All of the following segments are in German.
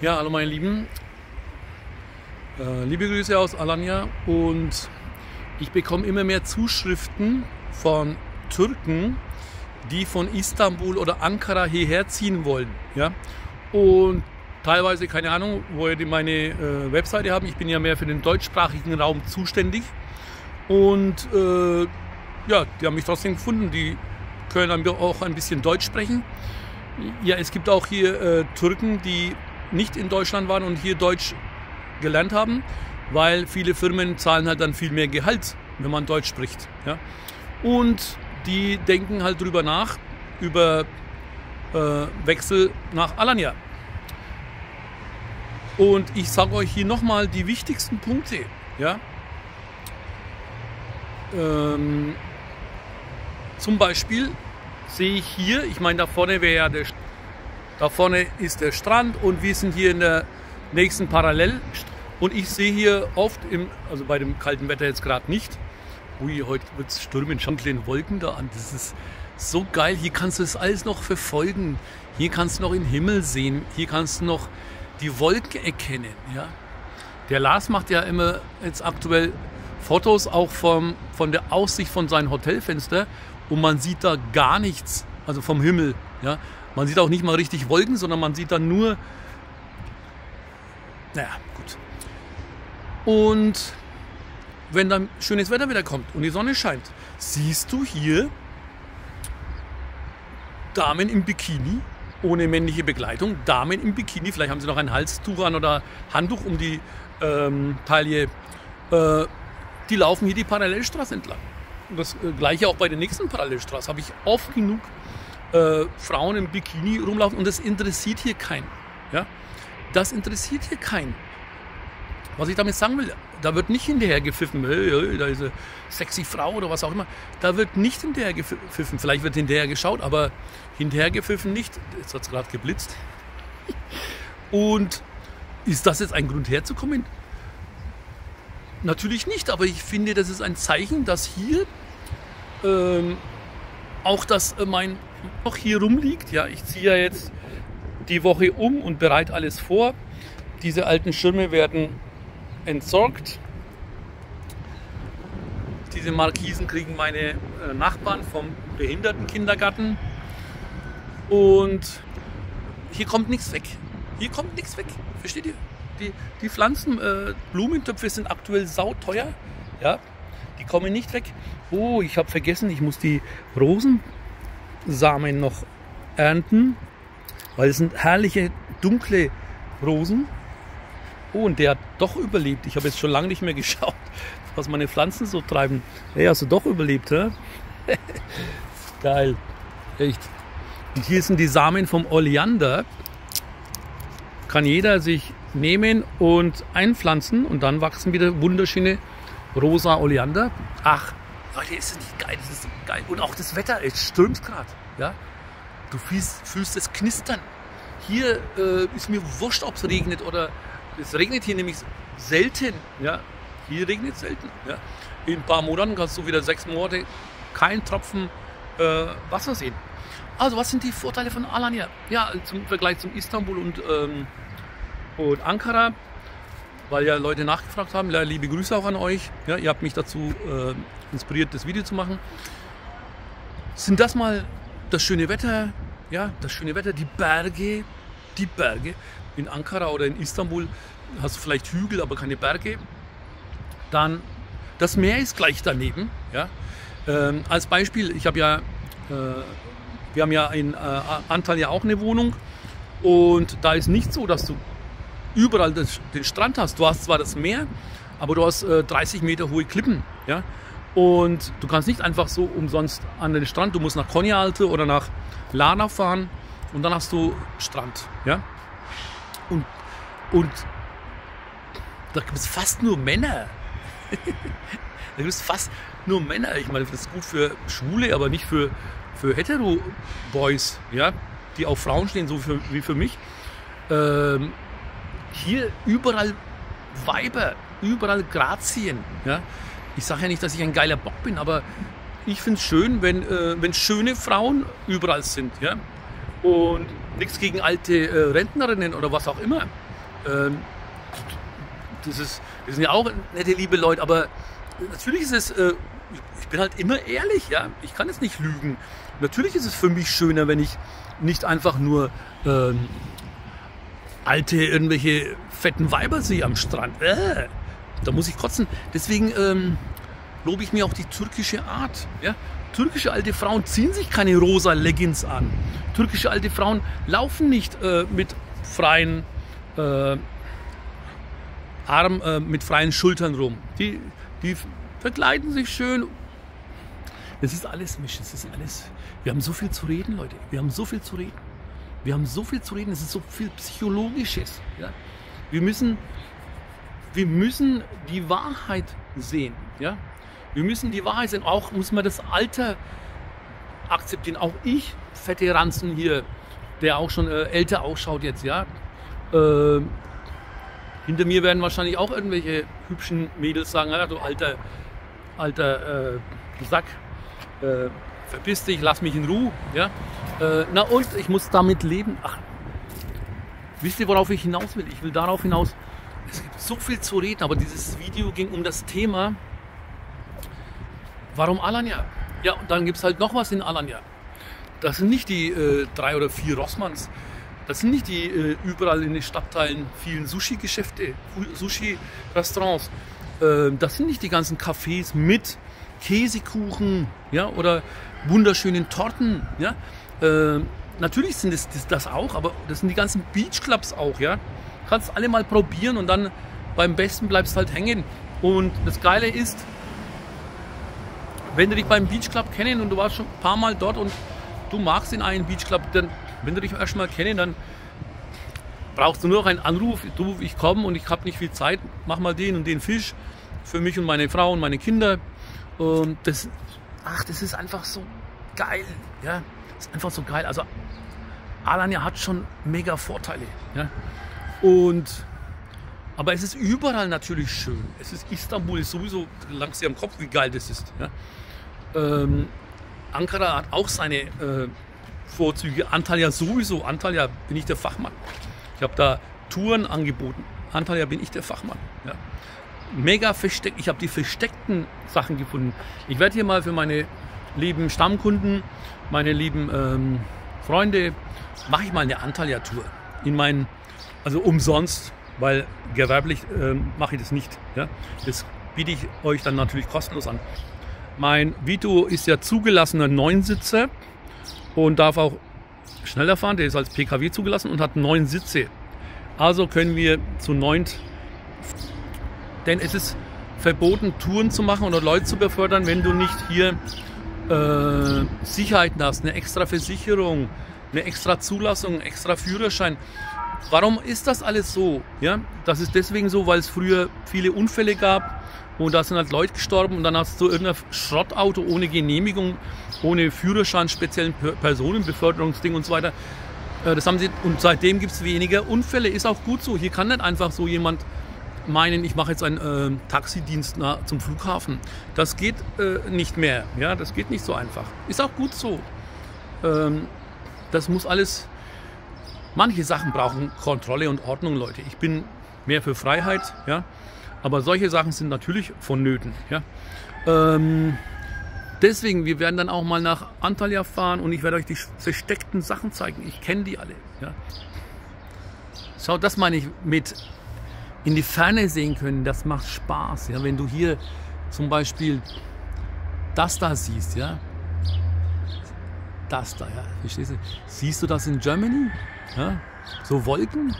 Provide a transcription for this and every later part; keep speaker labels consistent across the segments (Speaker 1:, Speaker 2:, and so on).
Speaker 1: Ja, hallo meine Lieben, liebe Grüße aus Alanya, und ich bekomme immer mehr Zuschriften von Türken, die von Istanbul oder Ankara hierher ziehen wollen. Ja? Und teilweise, keine Ahnung, woher die meine Webseite haben. Ich bin ja mehr für den deutschsprachigen Raum zuständig, und ja, die haben mich trotzdem gefunden. Die können auch ein bisschen Deutsch sprechen. Ja, es gibt auch hier Türken, die nicht in Deutschland waren und hier Deutsch gelernt haben, weil viele Firmen zahlen halt dann viel mehr Gehalt, wenn man Deutsch spricht. Ja? Und die denken halt drüber nach, über Wechsel nach Alanya. Und ich sage euch hier nochmal die wichtigsten Punkte. Ja? Zum Beispiel sehe ich hier, ich meine, da vorne ist der Strand und wir sind hier in der nächsten Parallel. Und ich sehe hier oft, also bei dem kalten Wetter jetzt gerade nicht, ui, heute wird es stürmen, schon kleine Wolken da an. Das ist so geil, hier kannst du das alles noch verfolgen. Hier kannst du noch den Himmel sehen, hier kannst du noch die Wolken erkennen. Ja? Der Lars macht ja immer jetzt aktuell Fotos auch von der Aussicht von seinem Hotelfenster, und man sieht da gar nichts, also vom Himmel. Ja? Man sieht auch nicht mal richtig Wolken, sondern man sieht dann nur, naja, gut. Und wenn dann schönes Wetter wieder kommt und die Sonne scheint, siehst du hier Damen im Bikini, ohne männliche Begleitung, Damen im Bikini, vielleicht haben sie noch ein Halstuch an oder Handtuch um die Taille, die laufen hier die Parallelstraße entlang. Und das gleiche auch bei der nächsten Parallelstraße, habe ich oft genug Frauen im Bikini rumlaufen, und das interessiert hier keinen. Ja? Das interessiert hier keinen. Was ich damit sagen will, da wird nicht hinterher gepfiffen, hey, da ist eine sexy Frau oder was auch immer. Da wird nicht hinterher gepfiffen, vielleicht wird hinterher geschaut, aber hinterher gepfiffen nicht. Jetzt hat es gerade geblitzt. Und ist das jetzt ein Grund herzukommen? Natürlich nicht, aber ich finde, das ist ein Zeichen, dass hier auch das mein noch hier rumliegt. Ja, ich ziehe ja jetzt die Woche um und bereite alles vor. Diese alten Schirme werden entsorgt. Diese Markisen kriegen meine Nachbarn vom Behindertenkindergarten. Und hier kommt nichts weg. Hier kommt nichts weg. Versteht ihr? Die Pflanzen, Blumentöpfe sind aktuell sauteuer. Ja? Die kommen nicht weg. Oh, ich habe vergessen, ich muss die Rosensamen noch ernten. Weil es sind herrliche, dunkle Rosen. Oh, und der hat doch überlebt. Ich habe jetzt schon lange nicht mehr geschaut, was meine Pflanzen so treiben. Hey, hast du doch überlebt, hä? Geil. Echt. Und hier sind die Samen vom Oleander. Kann jeder sich nehmen und einpflanzen, und dann wachsen wieder wunderschöne rosa Oleander. Ach, Leute, ist das nicht geil? Das ist geil. Und auch das Wetter, es stürmt gerade. Ja? Du fühlst es knistern. Hier ist mir wurscht, ob es regnet oder... Es regnet hier nämlich selten. Ja? Hier regnet es selten. Ja? In ein paar Monaten kannst du wieder 6 Monate keinen Tropfen Wasser sehen. Also, was sind die Vorteile von Alanya? Ja, zum Vergleich zum Istanbul und Ankara, weil ja Leute nachgefragt haben. Ja, liebe Grüße auch an euch. Ja, ihr habt mich dazu inspiriert, das Video zu machen. Sind das mal das schöne Wetter? Ja, das schöne Wetter, die Berge. In Ankara oder in Istanbul hast du vielleicht Hügel, aber keine Berge. Dann das Meer ist gleich daneben. Ja? Als Beispiel, wir haben ja in Antalya auch eine Wohnung, und da ist nicht so, dass du überall den Strand hast. Du hast zwar das Meer, aber du hast 30 Meter hohe Klippen. Ja? Und du kannst nicht einfach so umsonst an den Strand. Du musst nach Konyaaltı oder nach Lana fahren, und dann hast du Strand. Ja? Und da gibt es fast nur Männer. Da gibt es fast nur Männer. Ich meine, das ist gut für Schwule, aber nicht für Hetero-Boys, ja? Die auf Frauen stehen, so wie für mich. Hier überall Weiber, überall Grazien. Ja? Ich sage ja nicht, dass ich ein geiler Bock bin, aber ich finde es schön, wenn schöne Frauen überall sind. Ja? Und nichts gegen alte Rentnerinnen oder was auch immer. Das sind ja auch nette, liebe Leute, aber natürlich ist es, ich bin halt immer ehrlich, ja, ich kann es nicht lügen. Natürlich ist es für mich schöner, wenn ich nicht einfach nur alte, irgendwelche fetten Weiber sehe am Strand. Da muss ich kotzen. Deswegen lobe ich mir auch die türkische Art. Ja? Türkische alte Frauen ziehen sich keine rosa Leggings an. Türkische alte Frauen laufen nicht mit freien mit freien Schultern rum. Die verkleiden sich schön. Das ist alles Misch. Das ist alles. Wir haben so viel zu reden, Leute. Wir haben so viel zu reden. Wir haben so viel zu reden. Es ist so viel Psychologisches. Ja? Wir müssen die Wahrheit sehen. Ja? Wir müssen die Wahrheit sehen. Auch muss man das Alter akzeptieren. Auch ich, fette Ranzen hier, der auch schon älter ausschaut jetzt. Ja? Hinter mir werden wahrscheinlich auch irgendwelche hübschen Mädels sagen, ja, du alter Sack, verpiss dich, lass mich in Ruhe. Ja? Na und, ich muss damit leben. Ach, wisst ihr, worauf ich hinaus will? Ich will darauf hinaus, es gibt so viel zu reden, aber dieses Video ging um das Thema, warum Alanya? Ja, und dann gibt es halt noch was in Alanya. Das sind nicht die 3 oder 4 Rossmanns. Das sind nicht die überall in den Stadtteilen vielen Sushi-Geschäfte, Sushi-Restaurants. Das sind nicht die ganzen Cafés mit Käsekuchen, ja, oder wunderschönen Torten. Ja. Natürlich sind das auch, aber das sind die ganzen Beachclubs auch. Ja. Kannst alle mal probieren und dann beim Besten bleibst halt hängen. Und das Geile ist, wenn du dich beim Beachclub kennen und du warst schon ein paar Mal dort und du magst in einen Beachclub, dann, wenn du dich erst mal kennen, dann brauchst du nur noch einen Anruf. Du, ich komme und ich habe nicht viel Zeit, mach mal den und den Fisch für mich und meine Frau und meine Kinder. Und das ist einfach so geil. Ja? Das ist einfach so geil. Also Alanya hat schon mega Vorteile. Ja? Aber es ist überall natürlich schön. Istanbul ist sowieso, langst dir am Kopf, wie geil das ist. Ja? Ankara hat auch seine Vorzüge. Antalya sowieso. Antalya bin ich der Fachmann. Ich habe da Touren angeboten. Antalya bin ich der Fachmann. Ja. Mega versteckt. Ich habe die versteckten Sachen gefunden. Ich werde hier mal für meine lieben Stammkunden, meine lieben Freunde, mache ich mal eine Antalya-Tour. Also umsonst, weil gewerblich mache ich das nicht. Ja. Das biete ich euch dann natürlich kostenlos an. Mein Vito ist ja zugelassener 9-Sitzer und darf auch schneller fahren. Der ist als PKW zugelassen und hat 9 Sitze. Also können wir zu 9, denn es ist verboten, Touren zu machen oder Leute zu befördern, wenn du nicht hier Sicherheiten hast, eine extra Versicherung, eine extra Zulassung, einen extra Führerschein. Warum ist das alles so? Ja, das ist deswegen so, weil es früher viele Unfälle gab. Und da sind halt Leute gestorben und dann hast du irgendein Schrottauto ohne Genehmigung, ohne Führerschein, speziellen Personenbeförderungsding und so weiter. Das haben sie, und seitdem gibt es weniger Unfälle. Ist auch gut so. Hier kann nicht einfach so jemand meinen, ich mache jetzt einen Taxidienst zum Flughafen. Das geht nicht mehr. Ja, das geht nicht so einfach. Ist auch gut so. Das muss alles. Manche Sachen brauchen Kontrolle und Ordnung, Leute. Ich bin mehr für Freiheit, ja. Aber solche Sachen sind natürlich vonnöten. Ja? Deswegen, wir werden dann auch mal nach Antalya fahren und ich werde euch die versteckten Sachen zeigen. Ich kenne die alle. Ja? Schau, das meine ich mit in die Ferne sehen können. Das macht Spaß. Ja? Wenn du hier zum Beispiel das da siehst. Ja? Das da, ja. Verstehst du? Siehst du das in Germany? Ja? So Wolken?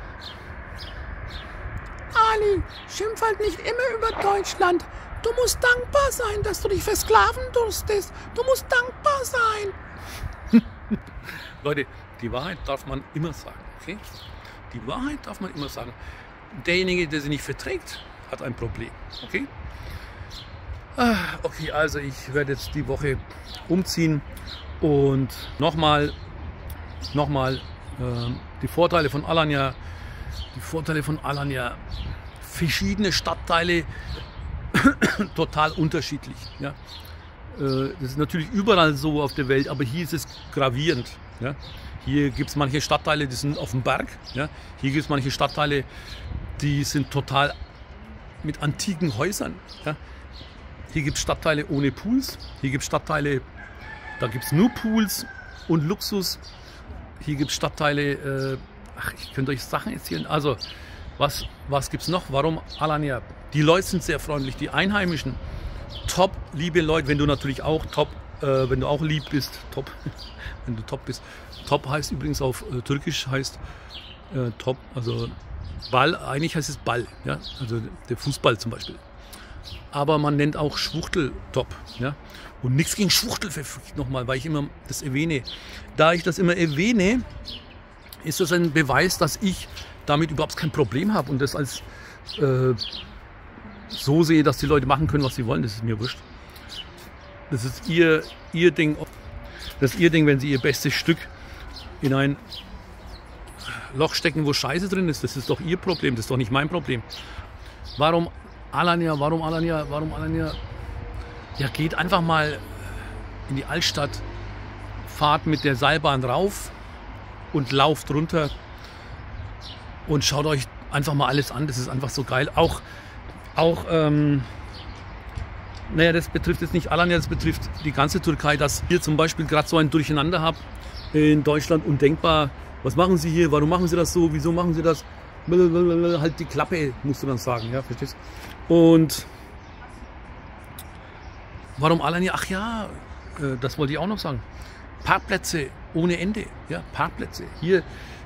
Speaker 1: Ali, schimpf halt nicht immer über Deutschland. Du musst dankbar sein, dass du dich versklaven durstest. Du musst dankbar sein. Leute, die Wahrheit darf man immer sagen. Okay? Die Wahrheit darf man immer sagen. Derjenige, der sie nicht verträgt, hat ein Problem. Okay? Okay, also ich werde jetzt die Woche umziehen und nochmal die Vorteile von Alanya. Verschiedene Stadtteile, total unterschiedlich. Ja. Das ist natürlich überall so auf der Welt, aber hier ist es gravierend. Ja. Hier gibt es manche Stadtteile, die sind auf dem Berg. Ja. Hier gibt es manche Stadtteile, die sind total mit antiken Häusern. Ja. Hier gibt es Stadtteile ohne Pools. Hier gibt es Stadtteile, da gibt es nur Pools und Luxus. Hier gibt es Stadtteile, ich könnte euch Sachen erzählen. Also, was gibt es noch? Warum Alanya? Die Leute sind sehr freundlich, die Einheimischen. Top, liebe Leute, wenn du natürlich auch top, wenn du auch lieb bist, top, wenn du top bist. Top heißt übrigens auf Türkisch, heißt top, also Ball, eigentlich heißt es Ball, ja? Also der Fußball zum Beispiel. Aber man nennt auch Schwuchtel top. Ja? Und nichts gegen Schwuchtel, nochmal, weil ich immer das erwähne. Da ich das immer erwähne, ist das ein Beweis, dass ich damit überhaupt kein Problem habe und das als so sehe, dass die Leute machen können, was sie wollen. Das ist mir wurscht. Das ist ihr Ding. Das ist ihr Ding, wenn sie ihr bestes Stück in ein Loch stecken, wo Scheiße drin ist. Das ist doch ihr Problem, das ist doch nicht mein Problem. Warum Alanya? Warum Alanya? Warum Alanya? Ja, geht einfach mal in die Altstadt, fahrt mit der Seilbahn rauf und lauft runter und schaut euch einfach mal alles an. Das ist einfach so geil. Auch naja, das betrifft jetzt nicht Alanya, das betrifft die ganze Türkei, dass ihr zum Beispiel gerade so ein Durcheinander habt in Deutschland, undenkbar. Was machen Sie hier? Warum machen Sie das so? Wieso machen Sie das? Halt die Klappe, musst du dann sagen, ja, verstehst? Und warum Alanya? Ach ja, das wollte ich auch noch sagen. Parkplätze ohne Ende, ja, Parkplätze. Hier,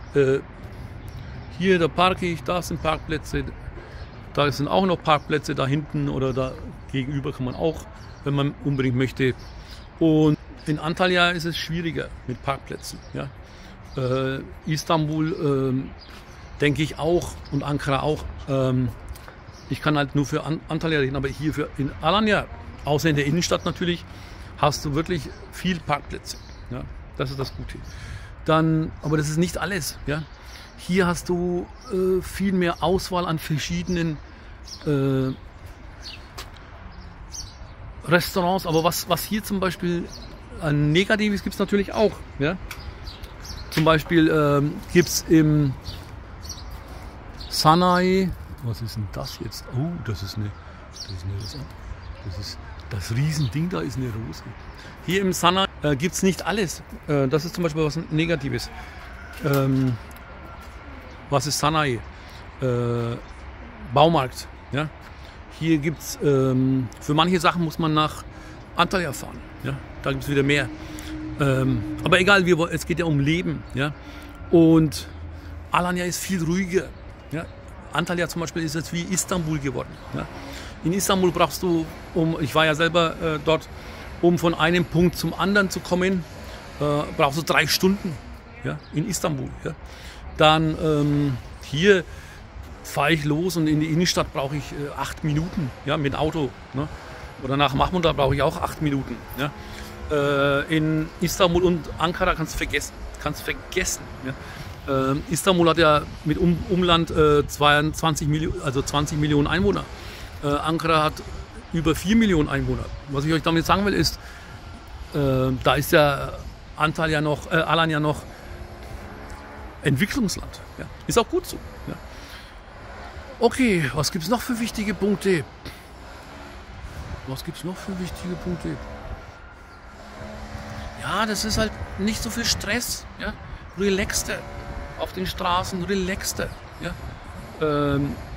Speaker 1: da parke ich, da sind Parkplätze, da sind auch noch Parkplätze, da hinten oder da gegenüber kann man auch, wenn man unbedingt möchte. Und in Antalya ist es schwieriger mit Parkplätzen. Ja. Istanbul denke ich auch und Ankara auch. Ich kann halt nur für Antalya reden, aber hier in Alanya, außer in der Innenstadt natürlich, hast du wirklich viel Parkplätze. Ja. Das ist das Gute. Dann, aber das ist nicht alles. Ja. Hier hast du viel mehr Auswahl an verschiedenen Restaurants. Aber was hier zum Beispiel an Negatives gibt es natürlich auch. Ja? Zum Beispiel gibt es im Sanayi, was ist denn das jetzt? Oh, das ist das Riesending, da ist eine Rose. Hier im Sanayi gibt es nicht alles. Das ist zum Beispiel was Negatives. Was ist Sanayi? Baumarkt. Ja? Hier gibt es, für manche Sachen muss man nach Antalya fahren. Ja? Da gibt es wieder mehr. Aber egal, es geht ja um Leben. Ja? Und Alanya ist viel ruhiger. Ja? Antalya zum Beispiel ist jetzt wie Istanbul geworden. Ja? In Istanbul brauchst du, ich war ja selber dort, um von einem Punkt zum anderen zu kommen, brauchst du 3 Stunden. Ja? In Istanbul. Ja? Dann hier fahre ich los und in die Innenstadt brauche ich 8 Minuten, ja, mit Auto. Ne? Oder nach Mahmut, da brauche ich auch 8 Minuten. Ja? In Istanbul und Ankara kannst du vergessen. Ja? Istanbul hat ja mit Umland 20 Millionen Einwohner. Ankara hat über 4 Millionen Einwohner. Was ich euch damit sagen will ist, da ist ja Alanya noch Entwicklungsland. Ja. Ist auch gut so. Ja. Okay, was gibt es noch für wichtige Punkte? Ja, das ist halt nicht so viel Stress. Ja. Relaxter auf den Straßen, relaxter. Ja.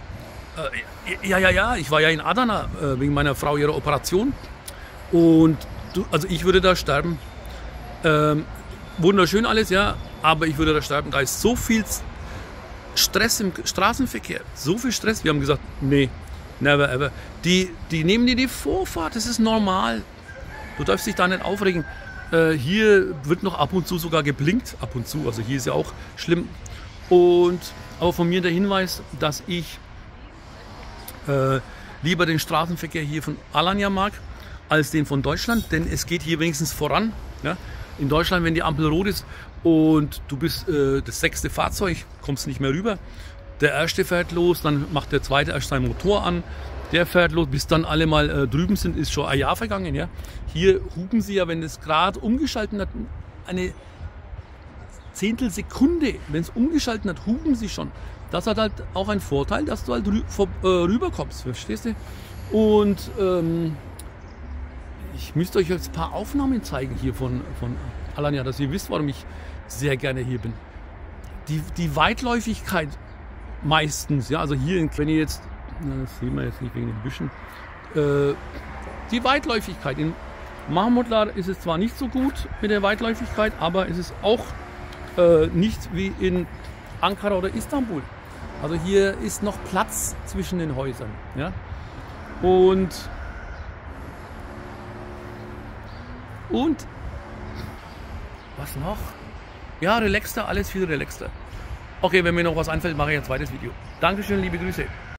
Speaker 1: Ja, ich war ja in Adana wegen meiner Frau ihrer Operation. Und also ich würde da sterben. Wunderschön alles, ja, aber ich würde da sterben. Da ist so viel Stress im Straßenverkehr, so viel Stress. Wir haben gesagt, nee, never ever. Die nehmen dir die Vorfahrt, das ist normal. Du darfst dich da nicht aufregen. Hier wird noch ab und zu sogar geblinkt, ab und zu, also hier ist ja auch schlimm. Aber von mir der Hinweis, dass ich lieber den Straßenverkehr hier von Alanya mag, als den von Deutschland, denn es geht hier wenigstens voran. Ja? In Deutschland, wenn die Ampel rot ist und du bist das 6. Fahrzeug, kommst nicht mehr rüber. Der erste fährt los, dann macht der zweite erst seinen Motor an, der fährt los, bis dann alle mal drüben sind, ist schon ein Jahr vergangen. Ja? Hier hupen sie ja, wenn es gerade umgeschaltet hat, eine Zehntelsekunde, wenn es umgeschaltet hat, hupen sie schon. Das hat halt auch einen Vorteil, dass du halt rüberkommst, verstehst du? Und ich müsste euch jetzt ein paar Aufnahmen zeigen hier von Alanya, dass ihr wisst, warum ich sehr gerne hier bin. Die Weitläufigkeit meistens, ja, also hier, wenn ihr jetzt, das sehen wir jetzt nicht wegen den Büschen, die Weitläufigkeit. In Mahmudlar ist es zwar nicht so gut mit der Weitläufigkeit, aber es ist auch nicht wie in Ankara oder Istanbul. Also hier ist noch Platz zwischen den Häusern. Ja? Und was noch? Ja, relaxter, alles viel relaxter. Okay, wenn mir noch was einfällt, mache ich ein zweites Video. Dankeschön, liebe Grüße.